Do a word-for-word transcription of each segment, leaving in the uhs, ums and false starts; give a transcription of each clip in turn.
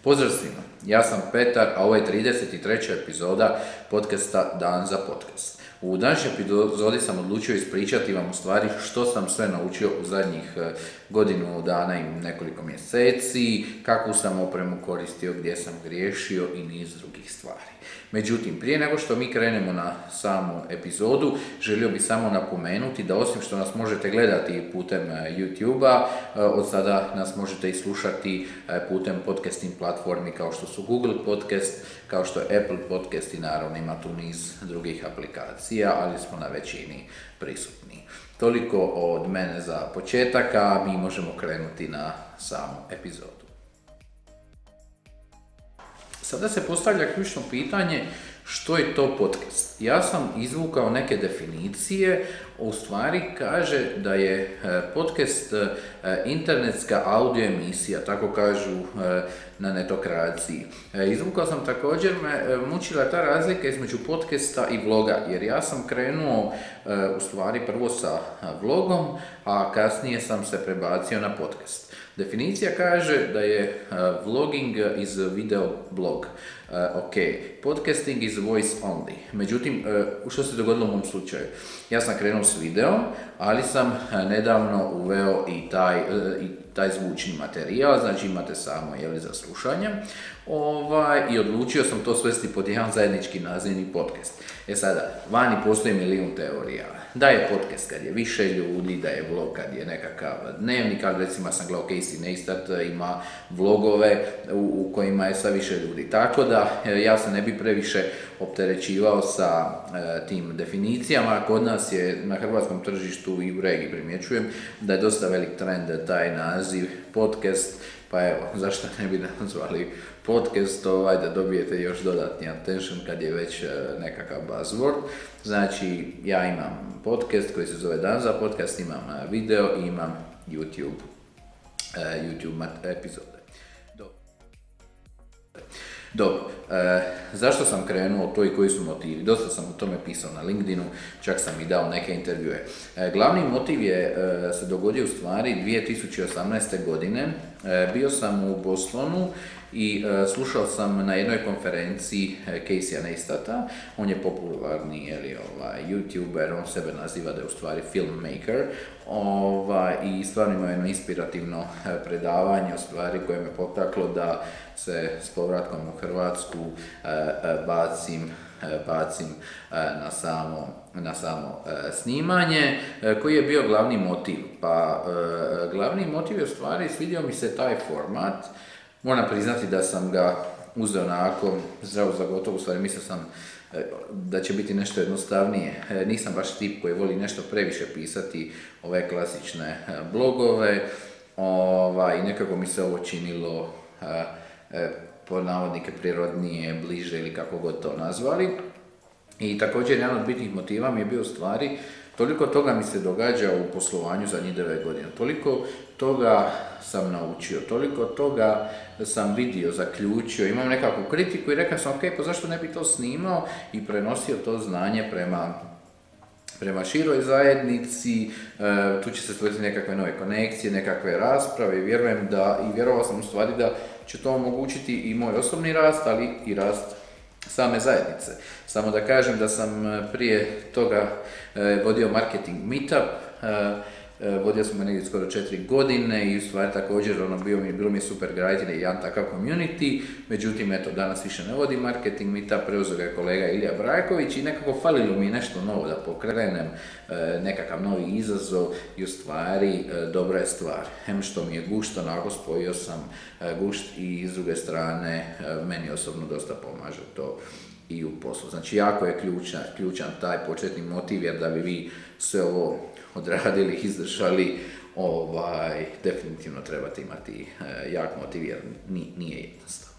Pozdrav svima, ja sam Petar, a ovo je trideset treća epizoda podcasta Dan za podcast. U današnjoj epizodi sam odlučio ispričati vam u stvari što sam sve naučio u zadnjih godinu dana i nekoliko mjeseci, kakvu sam opremu koristio, gdje sam griješio i niz drugih stvari. Međutim, prije nego što mi krenemo na samu epizodu, želio bih samo napomenuti da osim što nas možete gledati putem YouTube-a, od sada nas možete i slušati putem podcasting platformi kao što su Google Podcast, kao što je Apple Podcast i naravno ima tu niz drugih aplikacija, ali smo na većini prisutni. Toliko od mene za početak, a mi možemo krenuti na samu epizodu. Sada se postavlja ključno pitanje što je to podcast. Ja sam izvukao neke definicije, u stvari kaže da je podcast internetska audio emisija, tako kažu na netokraciji. Izvukao sam također, me mučila ta razlika između podcasta i vloga, jer ja sam krenuo u stvari prvo sa vlogom, a kasnije sam se prebacio na podcast. Definicija kaže da je uh, vlogging is video blog. Uh, ok, podcasting is voice only. Međutim, uh, što se dogodilo u mom slučaju? Ja sam krenuo s videom, ali sam uh, nedavno uveo i taj, uh, i taj zvučni materijal, znači imate samo jeli, za slušanje. Ovaj, I odlučio sam to svesti pod jedan zajednički nazivni podcast. E sada, vani postoji milijun teorija. Da je podcast kad je više ljudi, da je vlog kad je nekakav dnevnik, ali recimo sam gledao Casey Neistat, ima vlogove u, u kojima je sve više ljudi. Tako da ja se ne bi previše opterećivao sa e, tim definicijama. Kod nas je na hrvatskom tržištu i u regiji primjećujem da je dosta velik trend taj naziv podcast, pa evo, zašto ne bi nazvali podcast, ovaj, da dobijete još dodatni attention kad je već nekakav buzzword. Znači, ja imam podcast koji se zove Dan za podcast, imam video i imam YouTube, YouTube epizode. Dobro, e, zašto sam krenuo to i koji su motivi? Dosta sam o tome pisao na LinkedInu, čak sam i dao neke intervjue. E, glavni motiv je e, se dogodio u stvari dvije tisuće osamnaeste. godine. E, bio sam u Bostonu i e, slušao sam na jednoj konferenciji e, Caseya Neistata. On je popularni jeli, ovaj, YouTuber, on sebe naziva da je u stvari filmmaker. Ovaj, I stvarno ima jedno inspirativno e, predavanje u stvari koje me potaklo da se s povratkom u Hrvatsku e, e, bacim, e, bacim e, na samo, na samo e, snimanje. E, koji je bio glavni motiv? Pa e, glavni motiv je u stvari svidio mi se taj format. Moram priznati da sam ga uzeo onako zdravo za gotovo, u stvari mislio sam e, da će biti nešto jednostavnije. E, nisam baš tip koji voli nešto previše pisati ove klasične e, blogove, ova, i nekako mi se ovo činilo e, e, po navodnike prirodnije, bliže ili kako god to nazvali. I također jedan od bitnih motiva mi je bio u stvari toliko toga mi se događa u poslovanju zadnjih devet godina, toliko toga sam naučio, toliko toga sam vidio, zaključio, imam nekakvu kritiku i rekao sam ok, pa zašto ne bi to snimao i prenosio to znanje prema, prema široj zajednici, e, tu će se stvoriti nekakve nove konekcije, nekakve rasprave i vjerujem da, i vjerovao sam u stvari da će to omogućiti i moj osobni rast, ali i rast same zajednice. Samo da kažem da sam prije toga e, vodio marketing meetup, e, e, vodio sam ga negdje skoro četiri godine i u stvari također ono, bio mi, bilo mi je super graditi jedan takav community, međutim eto danas više ne vodim marketing meetup, preuzeo ga je kolega Ilija Brajković i nekako falilo mi nešto novo da pokrenem, e, nekakav novi izazov i u stvari e, dobra je stvar. Hem što mi je gušt, onako spojio sam e, gušt i s druge strane e, meni osobno dosta pomaže to i u poslu. Znači jako je ključan, ključan taj početni motiv, jer da bi vi sve ovo odradili, izdržali, ovaj, definitivno trebate imati e, jak motiv, jer nije jednostavno.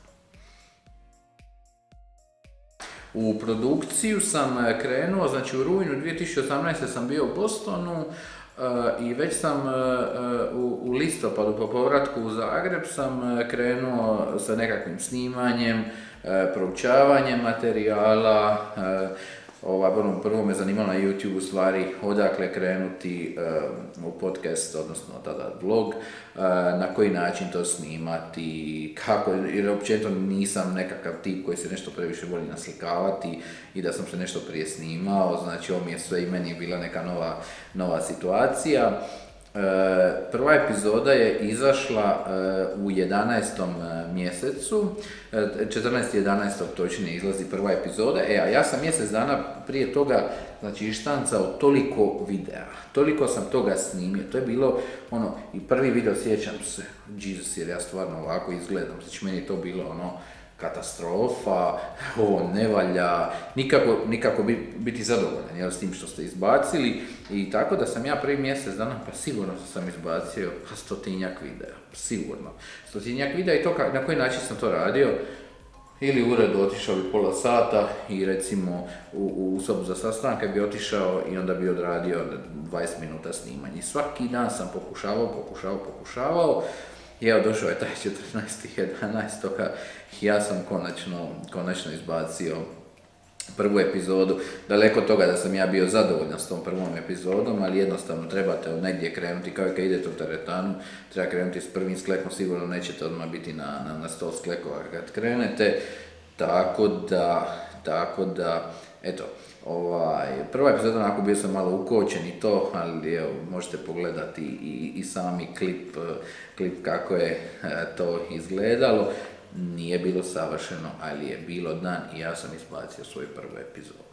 U produkciju sam krenuo, znači u rujnu dvije tisuće osamnaeste. sam bio u Bostonu uh, i već sam uh, u, u listopadu po povratku u Zagreb sam krenuo sa nekakvim snimanjem, uh, proučavanjem materijala, uh, Ovaj, ono, prvo me zanimalo na YouTube u stvari odakle krenuti uh, u podcast, odnosno tada vlog, uh, na koji način to snimati, kako, jer općenito nisam nekakav tip koji se nešto previše voli naslikavati i da sam se nešto prije snimao, znači ovo mi je sve i meni je bila neka nova, nova situacija. Prva epizoda je izašla u jedanaestom mjesecu, četrnaesti jedanaesti točnije izlazi prva epizoda, e, a ja sam mjesec dana prije toga, znači, ištancao toliko videa, toliko sam toga snimio, to je bilo, ono, i prvi video sjećam se, Jesus, jer ja stvarno ovako izgledam, znači, meni je to bilo, ono, katastrofa, ovo ne valja, nikako, nikako biti zadovoljan, jel, s tim što ste izbacili, i tako da sam ja prvi mjesec dana, pa sigurno sam izbacio pa stotinjak videa, sigurno, stotinjak videa i to ka, na koji način sam to radio, ili u uredu otišao bi pola sata i recimo u, u sobu za sastanke bi otišao i onda bi odradio dvadeset minuta snimanja. Svaki dan sam pokušavao, pokušavao, pokušavao. I evo, došao je taj četrnaesti jedanaesti i ja sam konačno, konačno izbacio prvu epizodu. Daleko od toga da sam ja bio zadovoljan s tom prvom epizodom, ali jednostavno trebate od negdje krenuti, kao i kad idete u teretanu, treba krenuti s prvim sklekom, sigurno nećete odmah biti na, na, na sto sklekova kad krenete, tako da, tako da, eto, ovaj, prva epizoda onako bio sam malo ukočen i to, ali evo, možete pogledati i, i sami klip, klip kako je to izgledalo. Nije bilo savršeno, ali je bilo dan i ja sam izbacio svoju prvu epizodu.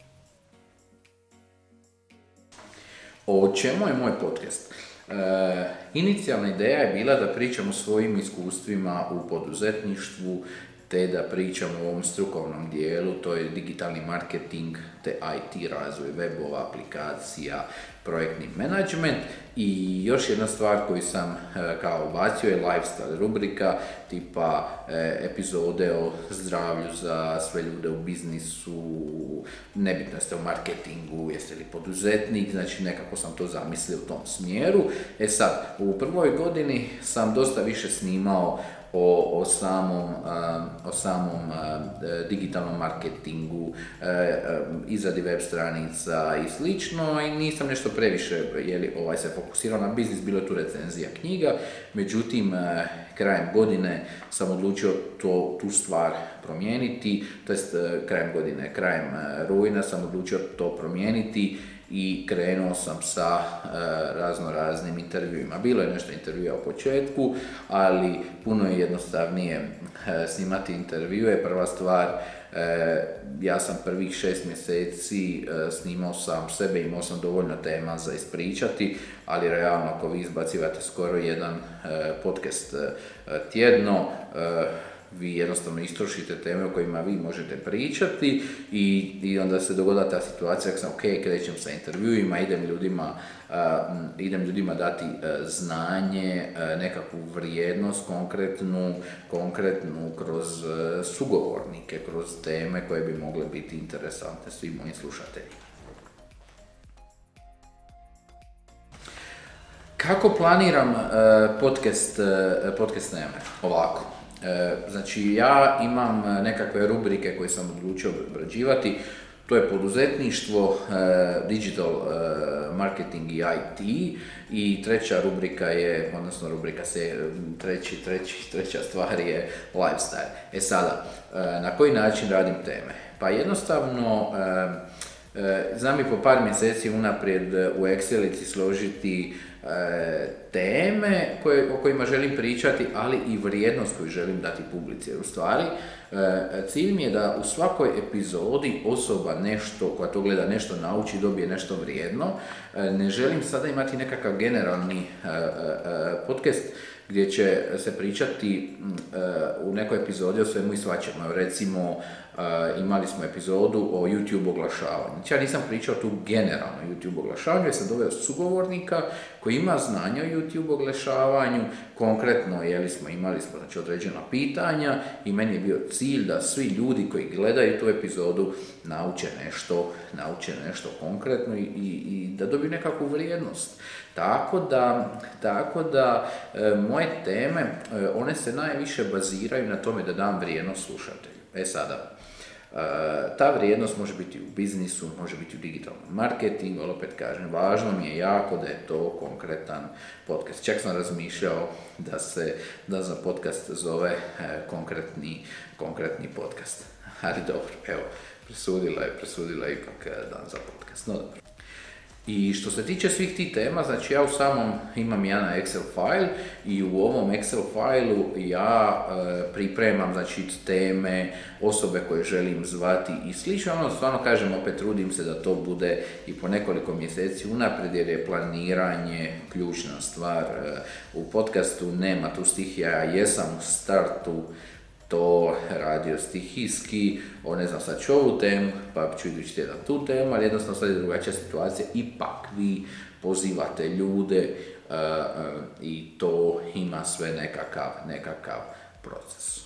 O čemu je moj podcast? E, inicijalna ideja je bila da pričam o svojim iskustvima u poduzetništvu, te da pričam o ovom strukovnom dijelu, to je digitalni marketing, te I T razvoj, webova, aplikacija, projektni menadžment. I još jedna stvar koju sam e, kao ubacio je lifestyle rubrika, tipa e, epizode o zdravlju za sve ljude u biznisu, nebitno jeste u marketingu, jeste li poduzetnik, znači nekako sam to zamislio u tom smjeru. E sad, u prvoj godini sam dosta više snimao O, o samom, o samom digitalnom marketingu, izradi web stranica i slično, i nisam nešto previše jeli, ovaj, se fokusirao na biznis, bilo je tu recenzija knjiga, međutim krajem godine sam odlučio to, tu stvar promijeniti, to jest krajem godine, krajem rujna sam odlučio to promijeniti i krenuo sam sa e, razno raznim intervjuima. Bilo je nešto intervjua u početku, ali puno je jednostavnije e, snimati intervjue. Prva stvar, e, ja sam prvih šest mjeseci e, snimao sam sebe, imao sam dovoljno tema za ispričati, ali realno ako vi izbacivate skoro jedan e, podcast e, tjedno, e, vi jednostavno istrošite teme o kojima vi možete pričati i, i onda se dogoda ta situacija kad sam ok, krećem sa intervjuima, idem ljudima, uh, idem ljudima dati uh, znanje, uh, nekakvu vrijednost konkretnu, konkretnu kroz uh, sugovornike, kroz teme koje bi mogle biti interesantne svim mojim slušateljima. Kako planiram uh, podcast, uh, podcast teme? Ovako. Znači, ja imam nekakve rubrike koje sam odlučio obrađivati, to je poduzetništvo, digital marketing i I T, i treća rubrika je, odnosno rubrika se, treći, treći, treća stvar je lifestyle. E sada, na koji način radim teme? Pa jednostavno, znam i po par mjeseci unaprijed u Excelici složiti teme koje, o kojima želim pričati, ali i vrijednost koju želim dati publici. Jer u stvari, cilj mi je da u svakoj epizodi osoba nešto, koja to gleda, nešto nauči, dobije nešto vrijedno. Ne želim sada imati nekakav generalni podcast gdje će se pričati u nekoj epizodi o svemu i svačemu. Recimo, Uh, imali smo epizodu o YouTube oglašavanju. Znači, ja nisam pričao tu generalno o YouTube oglašavanju, jer sam doveo sugovornika koji ima znanja o YouTube oglašavanju, konkretno jeli smo, imali smo znači, određena pitanja i meni je bio cilj da svi ljudi koji gledaju tu epizodu nauče nešto, nauče nešto konkretno i, i, i da dobiju nekakvu vrijednost. Tako da, tako da e, moje teme, e, one se najviše baziraju na tome da dam vrijednost slušatelju. E sada, Ta vrijednost može biti u biznisu, može biti u digitalnom marketingu, ali opet kažem, važno mi je jako da je to konkretan podcast. Čak sam razmišljao da se da za podcast zove konkretni, konkretni podcast. Ali dobro, evo, presudila je, presudila je ipak dan za podcast. No dobro. I što se tiče svih tih tema, znači ja u samom imam jedan Excel file i u ovom Excel failu ja e, pripremam znači teme, osobe koje želim zvati i slično. Ono, stvarno kažem, opet trudim se da to bude i po nekoliko mjeseci unaprijed jer je planiranje ključna stvar. E, u podcastu nema tu stihija, ja jesam u startu to radio stihijski, o ne znam sad ću ovu temu, pa ću idući tjedan tu temu, ali jednostavno sad je drugačija situacija, ipak vi pozivate ljude uh, uh, i to ima sve nekakav, nekakav proces.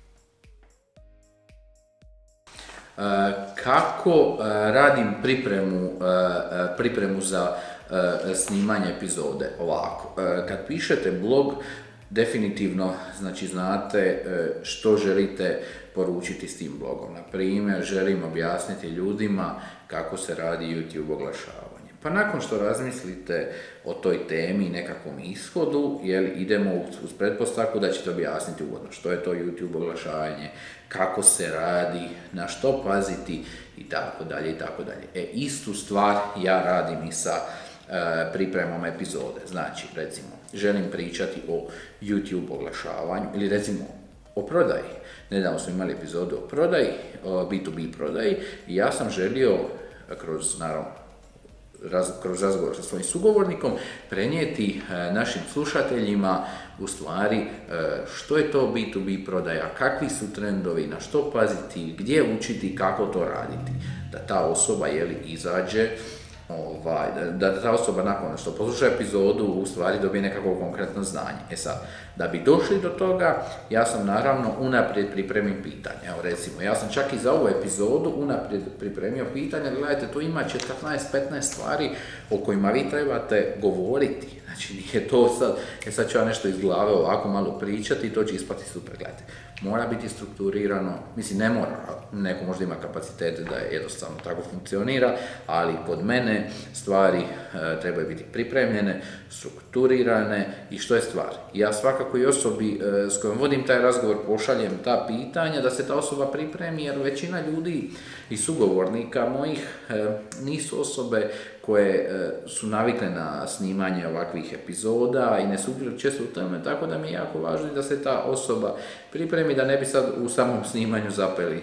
Uh, kako uh, radim pripremu, uh, pripremu za uh, snimanje epizode? Ovako, uh, kad pišete blog, definitivno, znači, znate što želite poručiti s tim blogom. Na primjer, želim objasniti ljudima kako se radi YouTube oglašavanje. Pa nakon što razmislite o toj temi i nekakvom ishodu, jel, idemo uz pretpostavku da ćete objasniti uvodno što je to YouTube oglašavanje, kako se radi, na što paziti i tako dalje i tako dalje. E, istu stvar ja radim i sa e, pripremom epizode. Znači, recimo, želim pričati o YouTube oglašavanju ili recimo o prodaji. Nedavno smo imali epizodu o prodaji, o bi tu bi prodaji i ja sam želio kroz, naravno, raz, kroz razgovor sa svojim sugovornikom prenijeti e, našim slušateljima u stvari e, što je to bi tu bi prodaja, kakvi su trendovi, na što paziti, gdje učiti, kako to raditi. Da ta osoba jeli, izađe Ovaj, da, da ta osoba nakon što posluša epizodu u stvari dobije nekako konkretno znanje. E sad, da bi došli do toga, ja sam naravno unaprijed pripremim pitanja. Evo recimo, ja sam čak i za ovu epizodu unaprijed pripremio pitanja, gledajte, tu ima četrnaest petnaest stvari o kojima vi trebate govoriti. Znači, nije to sad, e sad ću ja nešto iz glave ovako malo pričati i to će ispati super, gledajte. Mora biti strukturirano, mislim ne mora, neko možda ima kapacitete da je jednostavno tako funkcionira, ali kod mene stvari e, trebaju biti pripremljene, strukturirane i što je stvar. Ja svakako i osobi e, s kojom vodim taj razgovor pošaljem ta pitanja da se ta osoba pripremi, jer većina ljudi i sugovornika mojih e, nisu osobe koje e, su navikle na snimanje ovakvih epizoda i ne sudjeluju često u tome, tako da mi je jako važno da se ta osoba pripremi, da ne bi sad u samom snimanju zapeli,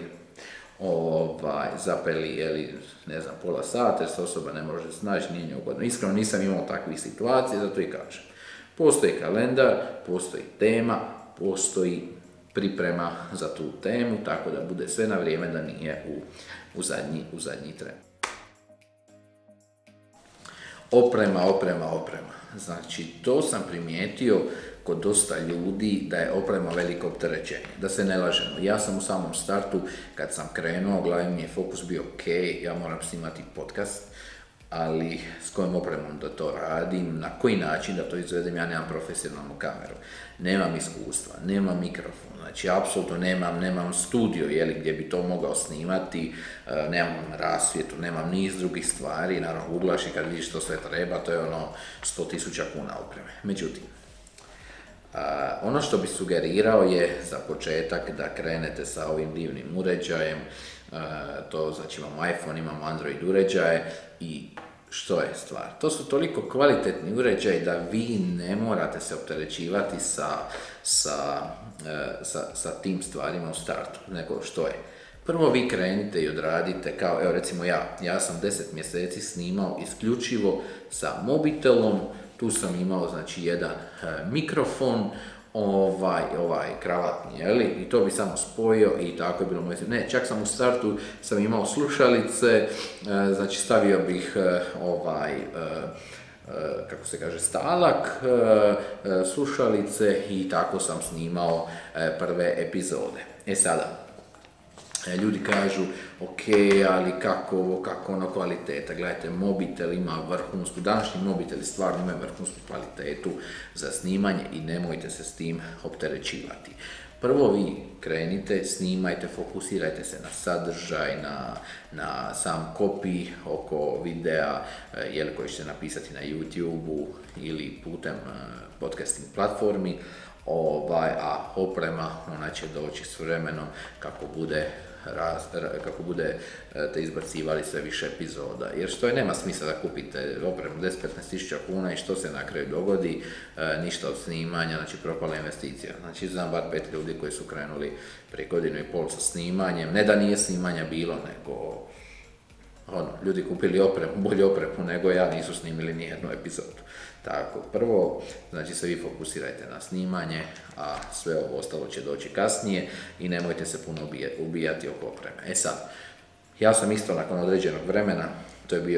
ovaj, zapeli jeli, ne znam, pola sata, jer se osoba ne može snaći, nije neugodno. Iskreno nisam imao takvih situacija, zato i kažem. Postoji kalendar, postoji tema, postoji priprema za tu temu, tako da bude sve na vrijeme, da nije u, u, zadnji, u zadnji tren. Oprema, oprema, oprema. Znači, to sam primijetio kod dosta ljudi da je oprema veliko opterećenje. Da se ne lažemo. Ja sam u samom startu, kad sam krenuo, glavni mi je fokus bio ok, ja moram snimati podcast, ali s kojom opremom da to radim, na koji način da to izvedem, ja nemam profesionalnu kameru, nemam iskustva, nemam mikrofon, znači apsolutno nemam, nemam studio jeli, gdje bi to mogao snimati, nemam rasvjetu, nemam niz drugih stvari, naravno uglaš i kad vidiš što sve treba, to je ono sto tisuća kuna opreme. Međutim, Uh, ono što bi sugerirao je za početak da krenete sa ovim divnim uređajem, uh, to znači imamo iPhone, imamo Android uređaje i što je stvar? To su toliko kvalitetni uređaji da vi ne morate se opterećivati sa, sa, uh, sa, sa tim stvarima u startu, nego što je. Prvo vi krenite i odradite kao, evo recimo ja, ja sam deset mjeseci snimao isključivo sa mobitelom. Tu sam imao, znači, jedan e, mikrofon, ovaj, ovaj kravatni, jeli, i to bi samo spojio i tako je bilo moje. Ne, čak sam u startu sam imao slušalice, e, znači stavio bih e, ovaj, e, e, kako se kaže, stalak, e, e, slušalice i tako sam snimao e, prve epizode. E sada, ljudi kažu, ok, ali kako ovo, kako ono kvaliteta, gledajte, mobitel ima vrhunsku, današnji mobiteli stvarno imaju vrhunsku kvalitetu za snimanje i nemojte se s tim opterećivati. prvo vi krenite, snimajte, fokusirajte se na sadržaj, na, na sam copy oko videa, jel koji ćete napisati na YouTube-u ili putem podcasting platformi, ovaj, a oprema ona će doći s vremenom kako bude Raz, kako bude te izbacivali sve više epizoda. Jer što je nema smisla da kupite opremu deset do petnaest tisuća kuna i što se na kraju dogodi, e, ništa od snimanja, znači propala investicija. Znači znam bar pet ljudi koji su krenuli prije godinu i pol sa snimanjem, ne da nije snimanja bilo, nego ono, ljudi kupili opremu, bolju opremu nego ja, nisu snimili ni jednu epizodu. Tako, prvo, znači se vi fokusirajte na snimanje, a sve ovo ostalo će doći kasnije i nemojte se puno ubijati oko opreme. E sad, ja sam isto nakon određenog vremena, to je bio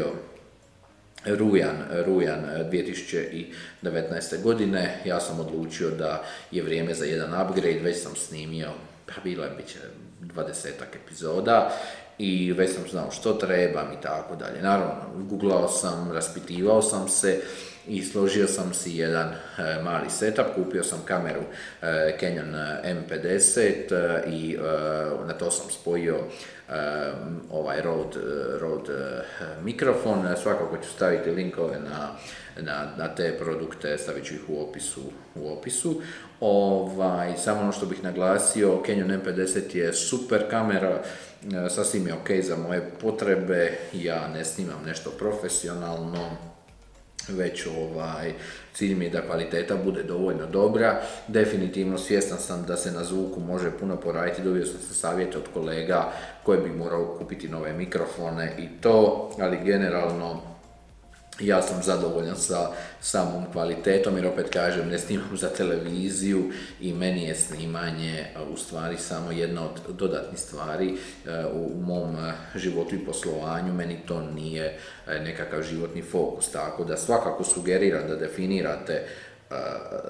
rujan, rujan dvije tisuće devetnaeste. godine, ja sam odlučio da je vrijeme za jedan upgrade, već sam snimio, pa bilo je bit će dvadesetak epizoda, i već sam znao što trebam i tako dalje. Naravno, googlao sam, raspitivao sam se i složio sam si jedan e, mali setup, kupio sam kameru e, Canon M pedeset e, i e, na to sam spojio e, ovaj Rode, Rode e, mikrofon. Svakako ću staviti linkove na, na, na te produkte, stavit ću ih u opisu. U opisu. Ovaj, samo ono što bih naglasio, Canon M pedeset je super kamera, e, sasvim je ok za moje potrebe, ja ne snimam nešto profesionalno, već ovaj, cilj mi je da kvaliteta bude dovoljno dobra. Definitivno svjestan sam da se na zvuku može puno poraditi, dobio sam se savjete od kolega koji bi morao kupiti nove mikrofone i to, ali generalno ja sam zadovoljan sa samom kvalitetom, jer opet kažem, ne snimam za televiziju i meni je snimanje u stvari samo jedna od dodatnih stvari u mom životu i poslovanju, meni to nije nekakav životni fokus, tako da svakako sugeriram da definirate Uh,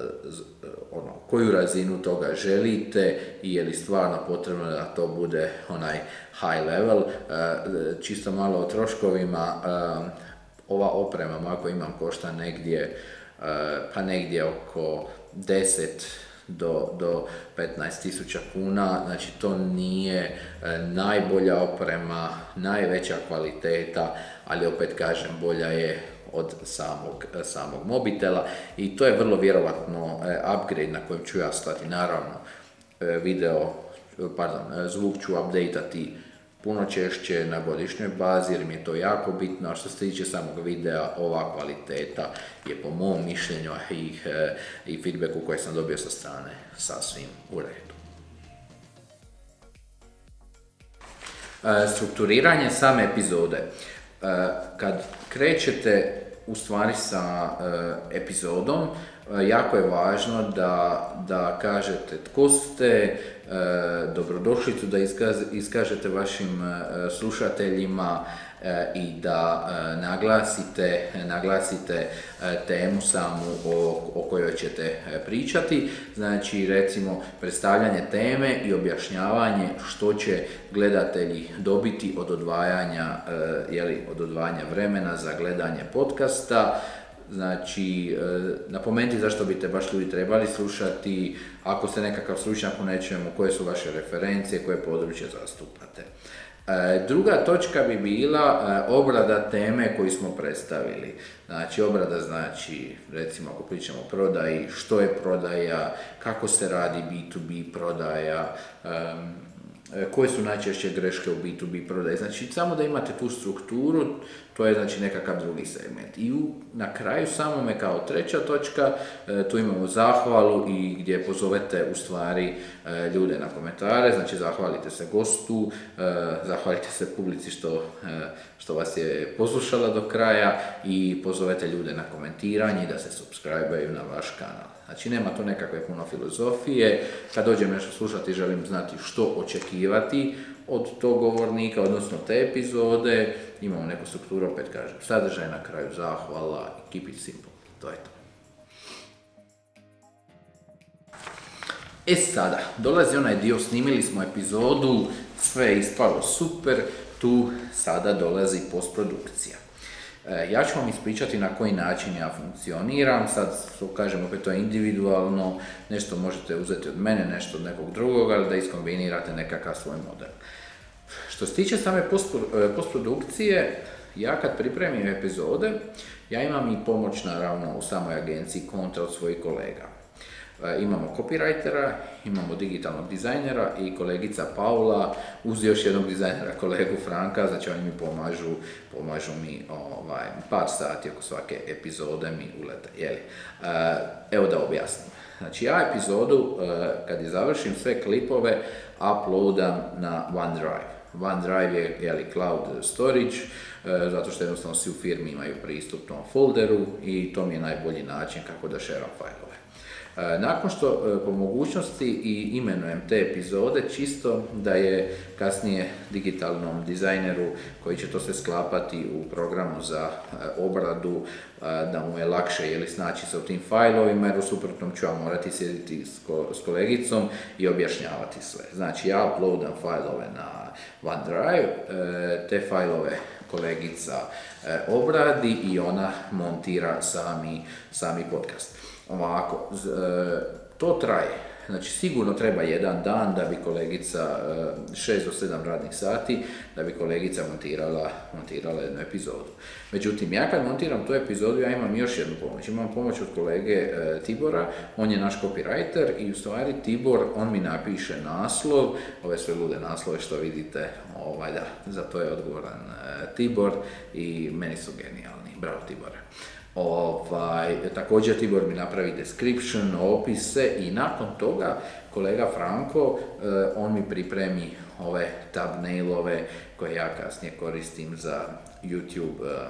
ono, koju razinu toga želite i je li stvarno potrebno da to bude onaj high level. Uh, čisto malo o troškovima, uh, ova oprema, ako imam, košta negdje, uh, pa negdje oko deset do, do petnaest tisuća kuna, znači to nije uh, najbolja oprema, najveća kvaliteta, ali opet kažem, bolja je od samog, samog mobitela i to je vrlo vjerovatno e, upgrade na kojem ću ja stati. Naravno, e, video, pardon, zvuk ću updateati puno češće na godišnjoj bazi jer mi je to jako bitno, a što se tiče samog videa, ova kvaliteta je po mom mišljenju i, e, i feedbacku koje sam dobio sa strane sasvim u redu. E, strukturiranje same epizode. Kad krećete u stvari sa epizodom, jako je važno da, da kažete tko ste, dobrodošlicu da iskaz, iskažete vašim slušateljima i da naglasite, naglasite temu samu o, o kojoj ćete pričati. Znači, recimo, predstavljanje teme i objašnjavanje što će gledatelji dobiti od odvajanja, jeli, od odvajanja vremena za gledanje podcasta. Znači, napomenuti zašto bi te baš ljudi trebali slušati, ako ste nekakav stručnjak u nečemu, koje su vaše referencije, koje područje zastupate. Druga točka bi bila obrada teme koju smo predstavili. Znači, obrada znači, recimo ako pričamo o prodaji, što je prodaja, kako se radi B to B prodaja, um, koje su najčešće greške u B to B prodaji. Znači, samo da imate tu strukturu, to je znači nekakav drugi segment. I u, na kraju samome kao treća točka, e, tu imamo zahvalu i gdje pozovete u stvari e, ljude na komentare, znači zahvalite se gostu, e, zahvalite se publici što, e, što vas je poslušala do kraja i pozovete ljude na komentiranje i da se subscribe-aju na vaš kanal. Znači, nema tu nekakve puno filozofije. Kad dođem nešto slušati, želim znati što očekivati od tog govornika, odnosno te epizode. Imamo neku strukturu, opet kažem, sadržaj, na kraju zahvala i keep it simple. To je to. E sada, dolazi onaj dio, snimili smo epizodu, sve je ispalo super, tu sada dolazi postprodukcija. Ja ću vam ispričati na koji način ja funkcioniram, sad kažem opet to je individualno, nešto možete uzeti od mene, nešto od nekog drugog, ali da iskombinirate nekakav svoj model. Što se tiče same postprodukcije, ja kad pripremim epizode, ja imam i pomoć naravno u samoj agenciji Kontra od svojih kolega. Imamo copywritera, imamo digitalnog dizajnera i kolegica Paula uz još jednog dizajnera, kolegu Franka, znači oni mi pomažu, pomažu mi ovaj, par sati oko svake epizode mi ulete. Jeli? Evo da objasnim. Znači ja epizodu, kad je završim sve klipove, uploadam na OneDrive. OneDrive je jeli, cloud storage, zato što jednostavno svi u firmi imaju pristup tom folderu i to mi je najbolji način kako da šeram fajlove. Nakon što po mogućnosti i imenujem te epizode, čisto da je kasnije digitalnom dizajneru koji će to sve sklapati u programu za obradu, da mu je lakše jeli, snaći se u tim fajlovima, jer u suprotnom ću ja morati sjediti s kolegicom i objašnjavati sve. Znači ja uploadam fajlove na OneDrive, te fajlove kolegica obradi i ona montira sami, sami podcast. Ovako, to traje, znači sigurno treba jedan dan da bi kolegica, šest do sedam radnih sati, da bi kolegica montirala, montirala jednu epizodu. Međutim, ja kad montiram tu epizodu, ja imam još jednu pomoć. Imam pomoć od kolege Tibora, on je naš copywriter i u stvari Tibor, on mi napiše naslov, ove sve lude naslove što vidite, ovaj, da, za to je odgovoran Tibor i meni su genijalni. Bravo Tibore. Ovaj, također Tibor mi napravi description, opise i nakon toga kolega Franko, eh, on mi pripremi ove thumbnailove koje ja kasnije koristim za YouTube eh,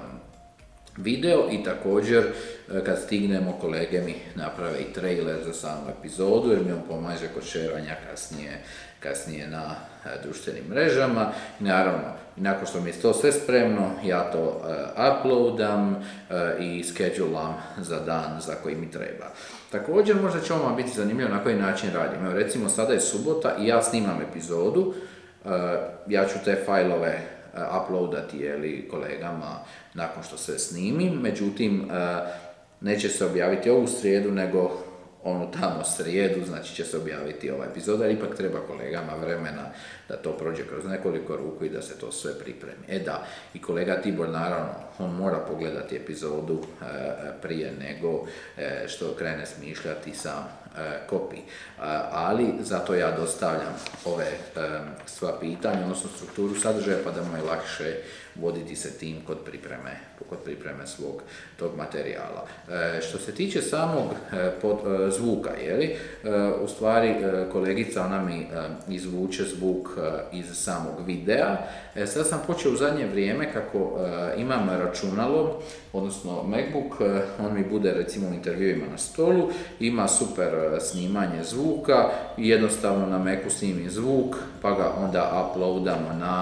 video i također eh, kad stignemo kolege mi naprave i trailer za samu epizodu jer mi on pomaže kod šeranja kasnije, kasnije na eh, društvenim mrežama. I naravno, nakon što mi je to sve spremno, ja to uh, uploadam uh, i schedulam za dan za koji mi treba. Također možda će vam biti zanimljivo na koji način radim. Evo, recimo sada je subota i ja snimam epizodu, uh, ja ću te fajlove uh, uploadati jeli, kolegama nakon što sve snimim, međutim uh, neće se objaviti ovu srijedu nego onu tamo srijedu, znači će se objaviti ova epizoda, jer ipak treba kolegama vremena da to prođe kroz nekoliko ruku i da se to sve pripremi. E da, i kolega Tibor naravno, on mora pogledati epizodu e, prije nego e, što krene smišljati sam e, copy. E, ali zato ja dostavljam ove e, sva pitanja, odnosno strukturu sadržaja, pa da mu je lakše voditi se tim kod pripreme, kod pripreme svog tog materijala. E, što se tiče samog e, pod, e, zvuka, jeli, e, u stvari e, kolegica ona mi e, izvuče zvuk e, iz samog videa. E, sad sam počeo u zadnje vrijeme kako e, imam računalo, odnosno MacBook, e, on mi bude recimo u intervjuima na stolu, ima super snimanje zvuka i jednostavno na Macu snimim zvuk pa ga onda uploadamo na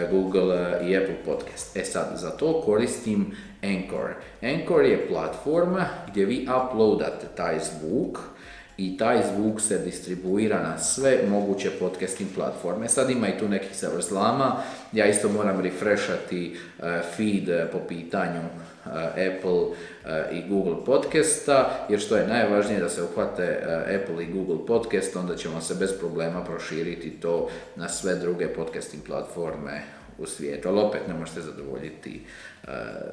Google i Apple Podcast. E sad, za to koristim Anchor. Anchor je platforma gdje vi uploadate taj zvuk i taj zvuk se distribuira na sve moguće podcasting platforme. Sad ima i tu nekih zavrzlama, ja isto moram refreshati uh, feed po pitanju uh, Apple uh, i Google podcasta, jer što je najvažnije da se uhvate uh, Apple i Google podcast, onda ćemo se bez problema proširiti to na sve druge podcasting platforme u svijetu, ali opet ne možete zadovoljiti uh,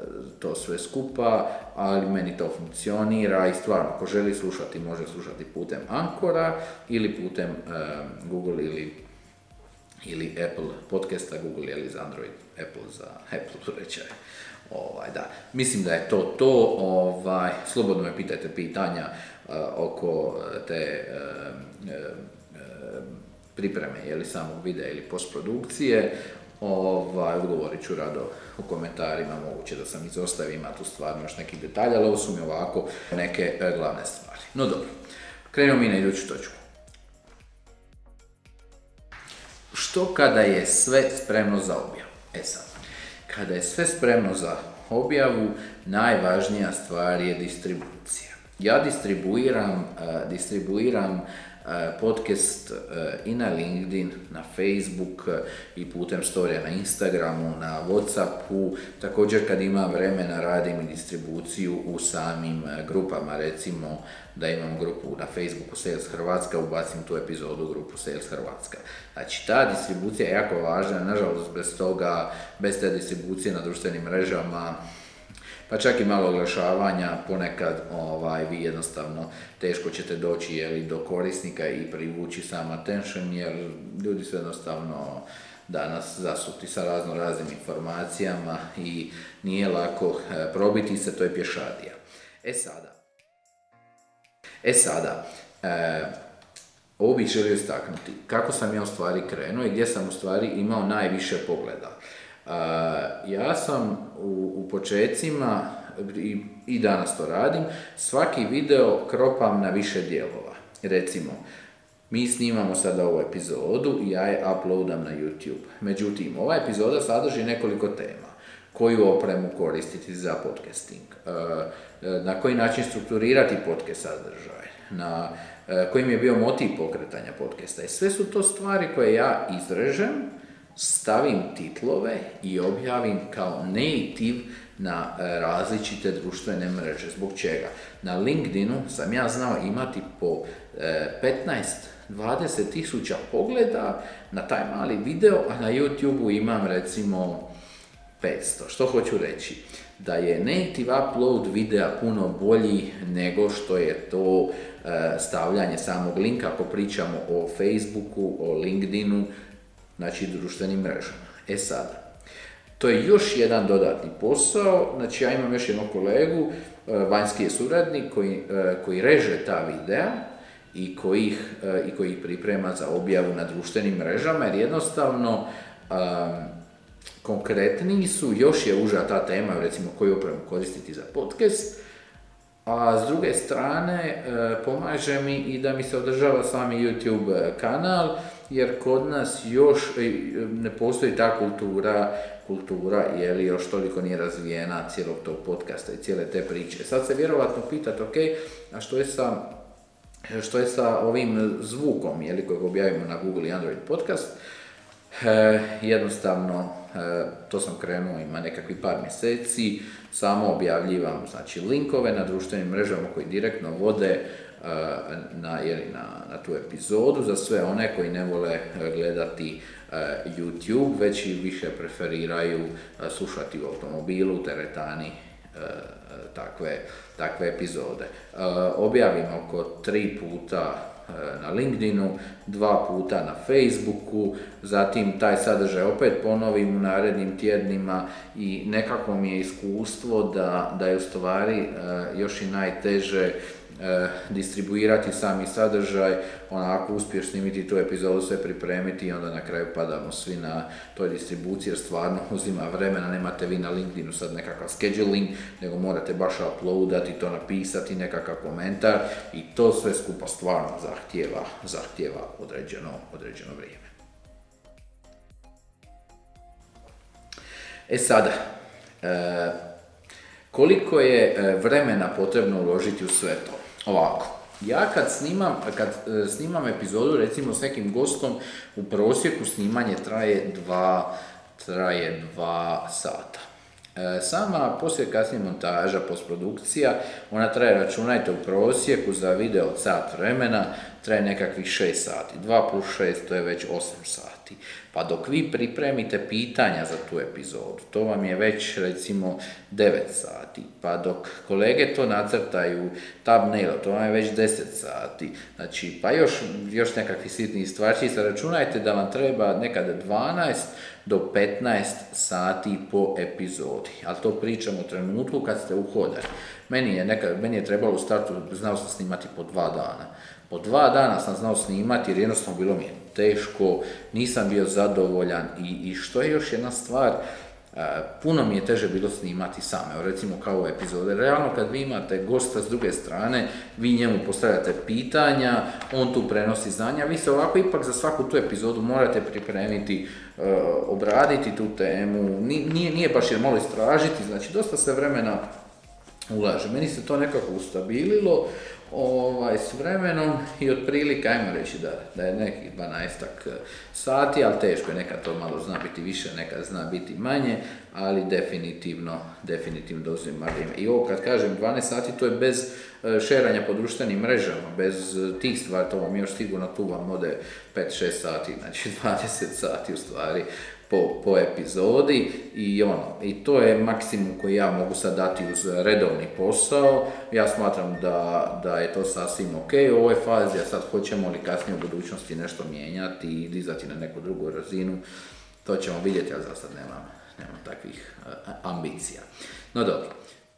to sve skupa, ali meni to funkcionira i stvarno, ako želi slušati, može slušati putem Anchora ili putem uh, Google ili, ili Apple podcasta, Google ili za Android, Apple za Apple uređaje. Ovaj, da. Mislim da je to to, ovaj, slobodno me pitajte pitanja uh, oko te uh, uh, pripreme, je li samog videa ili postprodukcije. Ovaj, odgovorit ću rado u komentarima, moguće da sam izostavio, ima tu stvarno još nekih detalja, ali ovo su mi ovako neke e, glavne stvari. No dobro, krenemo mi na iduću točku. Što kada je sve spremno za objavu? E sad, kada je sve spremno za objavu, najvažnija stvar je distribucija. Ja distribuiram, uh, distribuiram podcast i na LinkedIn, na Facebook i putem storija na Instagramu, na Whatsappu. Također kad imam vremena radim i distribuciju u samim grupama, recimo da imam grupu na Facebooku Sales Hrvatska, ubacim tu epizodu u grupu Sales Hrvatska. Znači ta distribucija je jako važna, nažalost bez toga, bez te distribucije na društvenim mrežama, pa čak i malo oglašavanja, ponekad ovaj, vi jednostavno teško ćete doći jeli, do korisnika i privući sam attention, jer ljudi su jednostavno danas zasuti sa razno raznim informacijama i nije lako e, probiti se, to je pješadija. E sada, e sada, e, ovo bih želio istaknuti, kako sam ja u stvari krenuo i gdje sam u stvari imao najviše pogleda. Uh, ja sam u, u počecima i, i danas to radim, svaki video kropam na više dijelova. Recimo, mi snimamo sada ovu epizodu i ja je uploadam na YouTube. Međutim, ova epizoda sadrži nekoliko tema. Koju opremu koristiti za podcasting, uh, na koji način strukturirati podcast sadržaj, na uh, kojim je bio motiv pokretanja podcasta. I sve su to stvari koje ja izrežem, stavim titlove i objavim kao native na različite društvene mreže. Zbog čega? Na LinkedInu sam ja znao imati po petnaest do dvadeset tisuća pogleda na taj mali video, a na YouTubeu imam recimo petsto. Što hoću reći? Da je native upload videa puno bolji nego što je to stavljanje samog linka ako pričamo o Facebooku, o LinkedInu, znači društvenim mrežama. E sada, to je još jedan dodatni posao, znači ja imam još jednog kolegu, vanjski je suradnik koji, koji reže ta videa i koji, ih, i koji ih priprema za objavu na društvenim mrežama, jer jednostavno um, konkretniji su, još je uža ta tema, recimo koju opremu koristiti za podcast, a s druge strane pomaže mi i da mi se održava sami YouTube kanal, jer kod nas još ne postoji ta kultura, kultura je li još toliko nije razvijena cijelog tog podcasta i cijele te priče. Sad se vjerovatno pitate, ok, a što je sa, što je sa ovim zvukom, je li, kojeg objavimo na Google i Android podcast? E, jednostavno, e, to sam krenuo, ima nekakvih par mjeseci, samo objavljivam znači, linkove na društvenim mrežama koji direktno vode e, na, jeli, na, na tu epizodu za sve one koji ne vole gledati e, YouTube, već i više preferiraju e, slušati u automobilu, teretani, e, takve, takve epizode. E, objavim oko tri puta na LinkedInu, dva puta na Facebooku, zatim taj sadržaj opet ponovim u narednim tjednima i nekako mi je iskustvo da, da je u stvari još i najteže distribuirati sami sadržaj, onako uspješ snimiti tu epizodu, sve pripremiti i onda na kraju padamo svi na toj distribuciji jer stvarno uzima vremena, nemate vi na LinkedInu sad nekakav scheduling, nego morate baš uploadati, to napisati, nekakav komentar i to sve skupa stvarno zahtijeva, zahtijeva određeno, određeno vrijeme. E sada, e, koliko je vremena potrebno uložiti u sve to? Ovako, ja kad snimam, kad snimam epizodu recimo s nekim gostom, u prosjeku snimanje traje dva, traje dva sata. E, sama poslije kasnije montaža, postprodukcija, ona traje, računajte, u prosjeku za video od sat vremena, traje nekakvih šest sati. dva plus šest, to je već osam sati. Pa dok vi pripremite pitanja za tu epizodu, to vam je već recimo devet sati. Pa dok kolege to nacrtaju, thumbnail, to vam je već deset sati. Znači, pa još, još nekakvi sitni stvarčica, računajte da vam treba nekada dvanaest do petnaest sati po epizodi. Ali to pričam u trenutku kad ste uhodani. Meni je, nekad, meni je trebalo u startu, znao sam snimati po dva dana. Po dva dana sam znao snimati jer jednostavno bilo mi je teško, nisam bio zadovoljan i, i što je još jedna stvar, uh, puno mi je teže bilo snimati sam. Evo recimo kao ove epizode, realno kad vi imate gosta s druge strane, vi njemu postavljate pitanja, on tu prenosi znanja, vi se ovako ipak za svaku tu epizodu morate pripremiti, uh, obraditi tu temu, nije, nije baš jer malo istražiti, znači dosta se vremena ulaže. Meni se to nekako ustabililo, ovaj, s vremenom i otprilike, ajmo reći da, da je nekih dvanaestak sati, ali teško je, nekad to malo zna biti više, nekad zna biti manje, ali definitivno, definitivno dozima vrijeme. I ovo kad kažem dvanaest sati, to je bez šeranja po društvenim mrežama, bez tih stvari, to vam još sigurno tu vam ode pet šest sati, znači dvadeset sati u stvari po, po epizodi i ono, i to je maksimum koji ja mogu sad dati uz redovni posao. Ja smatram da, da je to sasvim ok u ovoj fazi, a sad hoćemo li kasnije u budućnosti nešto mijenjati i dizati na neku drugu razinu, to ćemo vidjeti, ali za sad nemam, nemam takvih uh, ambicija. No dobro. Uh,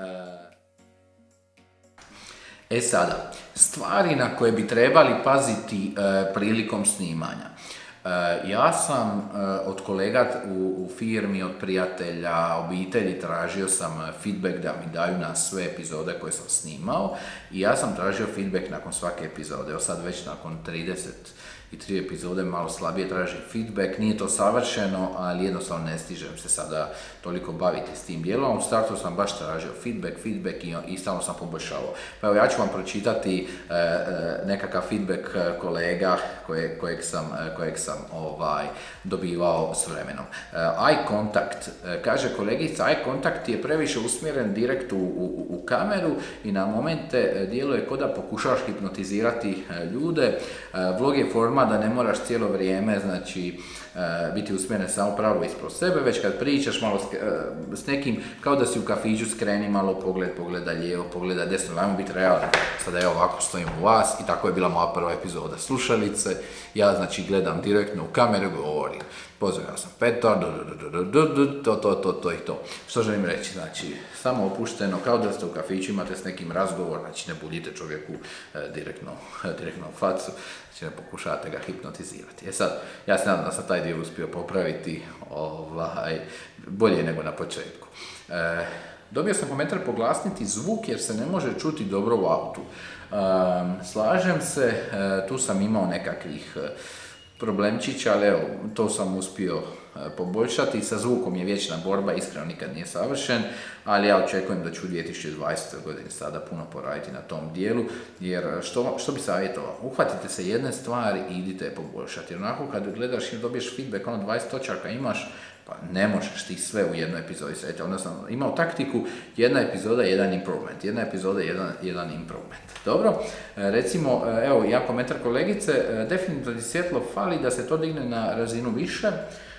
E sada, stvari na koje bi trebali paziti e, prilikom snimanja. E, ja sam e, od kolega u, u firmi, od prijatelja, obitelji tražio sam feedback da mi daju na sve epizode koje sam snimao i ja sam tražio feedback nakon svake epizode. Evo sad već nakon trideset i tri epizode malo slabije tražim feedback, nije to savršeno, ali jednostavno ne stižem se sada toliko baviti s tim dijelom. U startu sam baš tražio feedback, feedback i, i stalno sam poboljšavao. Pa evo ja ću vam pročitati e, e, nekakav feedback kolega koje, kojeg sam, kojeg sam ovaj, dobivao s vremenom. E, eye contact, e, kaže kolegica, eye contact je previše usmjeren direkt u, u, u kameru i na momente djeluje kao da pokušavaš hipnotizirati ljude. E, vlog je forma da ne moraš cijelo vrijeme, znači, e, biti usmjeren samo pravo ispred sebe, već kad pričaš malo s, e, s nekim, kao da si u kafiću, skreni malo pogled, pogleda lijevo, pogleda desno, ajmo biti realni. Sada ja ovako stojim u vas i tako je bila moja prva epizoda slušalice. Ja znači gledam direktno u kameru, govorim. Pozdrav, sam Petar, to, to, to, to i to. Što želim reći, znači, samo opušteno, kao da ste u kafiću, imate s nekim razgovor, znači ne budite čovjeku e, direktno, direktno u facu, znači ne pokušavate ga hipnotizirati. E sad, ja se nadam da sam taj dio uspio popraviti ovaj, bolje nego na početku. E, dobio sam komentar poglasniti zvuk jer se ne može čuti dobro u autu. E, slažem se, e, tu sam imao nekakvih problemčića, ali evo, to sam uspio e, poboljšati. Sa zvukom je vječna borba, iskreno nikad nije savršen, ali ja očekujem da ću u dvije tisuće dvadesetoj godini sada puno poraditi na tom dijelu, jer što, što bi savjetovao? Uhvatite se jedne stvari i idite je poboljšati. Jer onako kad gledaš i dobiješ feedback, ono dvadeset točaka imaš, pa ne možeš ti sve u jednoj epizodi sretiti. Onda sam imao taktiku, jedna epizoda, jedan improvement, jedna epizoda, jedan, jedan improvement. Dobro, e, recimo, evo, ja komentar kolegice, e, definitivno svjetlo fali da se to digne na razinu više.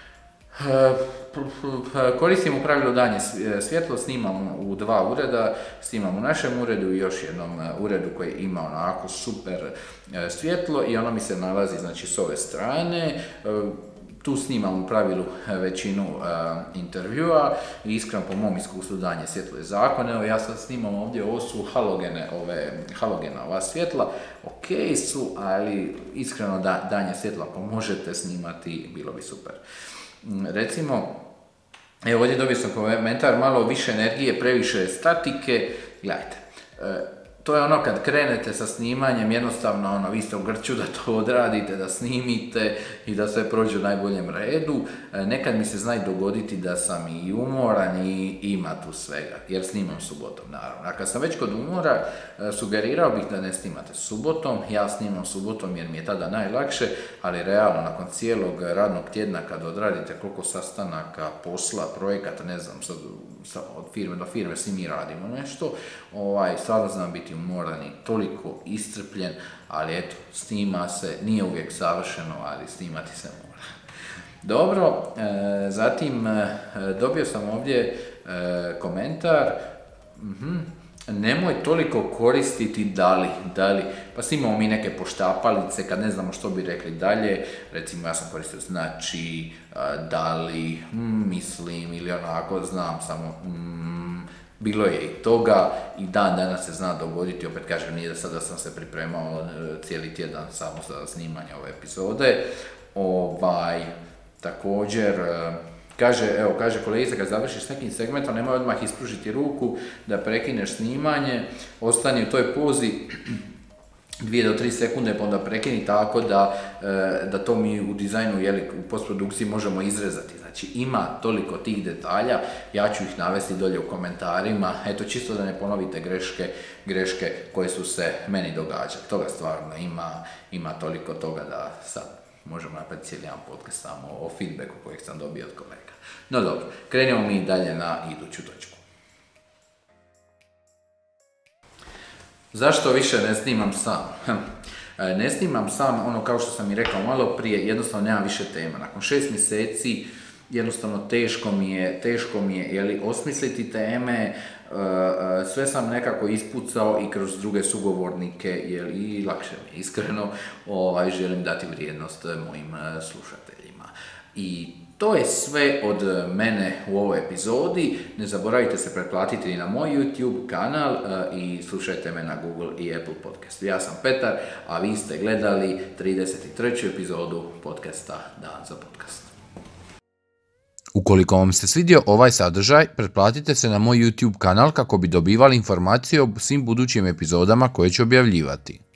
E, koristim u pravilu danje svjetlo, snimam u dva ureda, snimam u našem uredu i još jednom uredu koji ima onako super svjetlo i ono mi se nalazi znači s ove strane. E, Tu snimam u pravilu većinu uh, intervjua i iskreno po mom iskustvu danje svjetlo je zakon. Evo ja sad snimam ovdje, ovo su halogene, ove, halogena ova svjetla, ok su, ali iskreno da, danje svjetla ako možete snimati, bilo bi super. Recimo, evo ovdje dobio sam komentar, malo više energije, previše statike, gledajte. Uh, To je ono kad krenete sa snimanjem, jednostavno ono, vi ste u grču da to odradite, da snimite i da sve prođe u najboljem redu. Nekad mi se zna i dogoditi da sam i umoran i ima tu svega, jer snimam subotom naravno. A kad sam već kod umora, sugerirao bih da ne snimate subotom, ja snimam subotom jer mi je tada najlakše, ali realno nakon cijelog radnog tjedna kad odradite koliko sastanaka, posla, projekata, ne znam, sad, od firme do firme svi mi radimo nešto, ovaj, stvarno znam biti umoran i toliko iscrpljen, ali eto, snima se, nije uvijek savršeno, ali snimati se mora. Dobro, e, zatim e, dobio sam ovdje e, komentar, mm-hmm, nemoj toliko koristiti dali, dali, pa snimamo mi neke poštapalice kad ne znamo što bi rekli dalje, recimo ja sam koristio znači, dali, mm, mislim ili onako, znam samo, mm, bilo je i toga i dan danas se zna dogoditi, opet kažem, nije da sada sam se pripremao cijeli tjedan samo za snimanje ove epizode. Ovaj, također, kaže, evo, kaže kolegica, kad završiš s nekim segmentom, nemoj odmah ispružiti ruku da prekineš snimanje, ostani u toj pozi dvije do tri sekunde pa onda prekini tako da, da to mi u dizajnu, jeli, u postprodukciji možemo izrezati. Znači ima toliko tih detalja, ja ću ih navesti dolje u komentarima, eto čisto da ne ponovite greške, greške koje su se meni događale. Toga stvarno ima, ima toliko toga da sad možemo napraviti cijeli jedan podcast samo o feedbacku kojeg sam dobio od kolega. No dobro, krenemo mi dalje na iduću točku. Zašto više ne snimam sam? Ne snimam sam, ono kao što sam i rekao malo prije, jednostavno nemam više tema. Nakon šest mjeseci jednostavno teško mi je, teško mi je jeli, osmisliti teme, sve sam nekako ispucao i kroz druge sugovornike jeli, i lakše mi je, iskreno ovaj, želim dati vrijednost mojim slušateljima. I to je sve od mene u ovoj epizodi. Ne zaboravite se pretplatiti na moj YouTube kanal i slušajte me na Google i Apple podcast. Ja sam Petar, a vi ste gledali trideset treću epizodu podcasta Dan za podcast. Ukoliko vam se svidio ovaj sadržaj, pretplatite se na moj YouTube kanal kako bi dobivali informacije o svim budućim epizodama koje ću objavljivati.